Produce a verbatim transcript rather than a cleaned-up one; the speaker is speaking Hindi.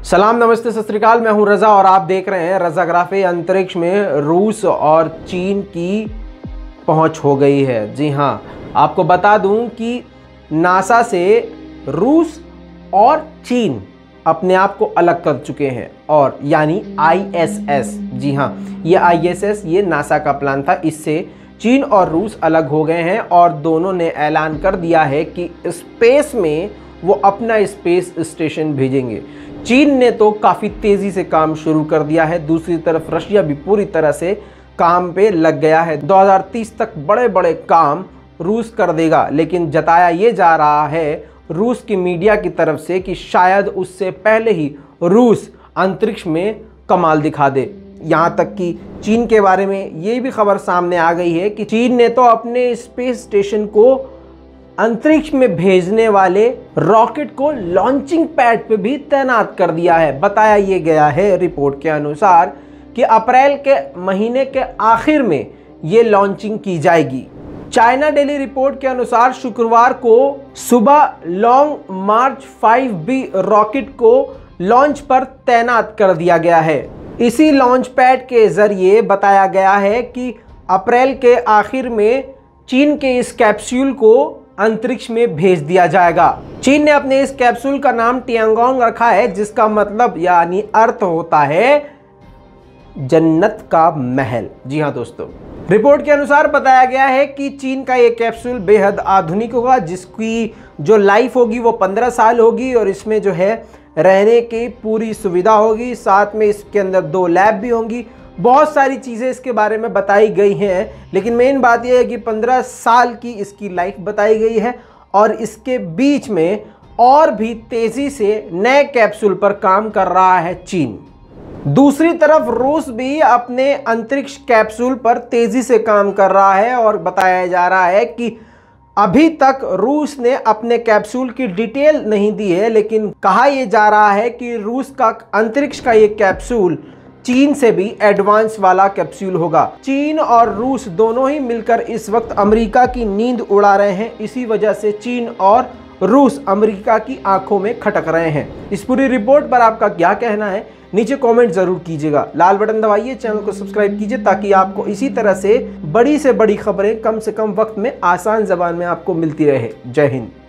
सलाम, नमस्ते, सत श्री अकाल। मैं हूं रजा और आप देख रहे हैं रजाग्राफी। अंतरिक्ष में रूस और चीन की पहुंच हो गई है। जी हां, आपको बता दूं कि नासा से रूस और चीन अपने आप को अलग कर चुके हैं, और यानी आई एस एस। जी हां, ये आई एस एस ये नासा का प्लान था। इससे चीन और रूस अलग हो गए हैं और दोनों ने ऐलान कर दिया है कि स्पेस में वो अपना स्पेस स्टेशन भेजेंगे। चीन ने तो काफ़ी तेज़ी से काम शुरू कर दिया है, दूसरी तरफ रशिया भी पूरी तरह से काम पे लग गया है। दो हज़ार तीस तक बड़े बड़े काम रूस कर देगा, लेकिन जताया ये जा रहा है रूस की मीडिया की तरफ से कि शायद उससे पहले ही रूस अंतरिक्ष में कमाल दिखा दे। यहाँ तक कि चीन के बारे में ये भी खबर सामने आ गई है कि चीन ने तो अपने स्पेस स्टेशन को अंतरिक्ष में भेजने वाले रॉकेट को लॉन्चिंग पैड पे भी तैनात कर दिया है। बताया ये गया है रिपोर्ट के अनुसार कि अप्रैल के महीने के आखिर में ये लॉन्चिंग की जाएगी। चाइना डेली रिपोर्ट के अनुसार शुक्रवार को सुबह Long March five B rocket को लॉन्च पर तैनात कर दिया गया है। इसी लॉन्च पैड के जरिए बताया गया है कि अप्रैल के आखिर में चीन के इस कैप्सूल को अंतरिक्ष में भेज दिया जाएगा। चीन ने अपने इस कैप्सूल का नाम टियांगोंग रखा है, जिसका मतलब यानी अर्थ होता है जन्नत का महल। जी हां दोस्तों, रिपोर्ट के अनुसार बताया गया है कि चीन का ये कैप्सूल बेहद आधुनिक होगा, जिसकी जो लाइफ होगी वो पंद्रह साल होगी और इसमें जो है रहने की पूरी सुविधा होगी। साथ में इसके अंदर दो लैब भी होंगी। बहुत सारी चीज़ें इसके बारे में बताई गई हैं, लेकिन मेन बात यह है कि पंद्रह साल की इसकी लाइफ बताई गई है और इसके बीच में और भी तेज़ी से नए कैप्सूल पर काम कर रहा है चीन। दूसरी तरफ रूस भी अपने अंतरिक्ष कैप्सूल पर तेज़ी से काम कर रहा है और बताया जा रहा है कि अभी तक रूस ने अपने कैप्सूल की डिटेल नहीं दी है, लेकिन कहा यह जा रहा है कि रूस का अंतरिक्ष का ये कैप्सूल चीन से भी एडवांस वाला कैप्सूल होगा। चीन और रूस दोनों ही मिलकर इस वक्त अमेरिका की नींद उड़ा रहे हैं। इसी वजह से चीन और रूस अमेरिका की आंखों में खटक रहे हैं। इस पूरी रिपोर्ट पर आपका क्या कहना है, नीचे कमेंट जरूर कीजिएगा। लाल बटन दबाइए, चैनल को सब्सक्राइब कीजिए ताकि आपको इसी तरह से बड़ी से बड़ी खबरें कम से कम वक्त में आसान जबान में आपको मिलती रहे। जय हिंद।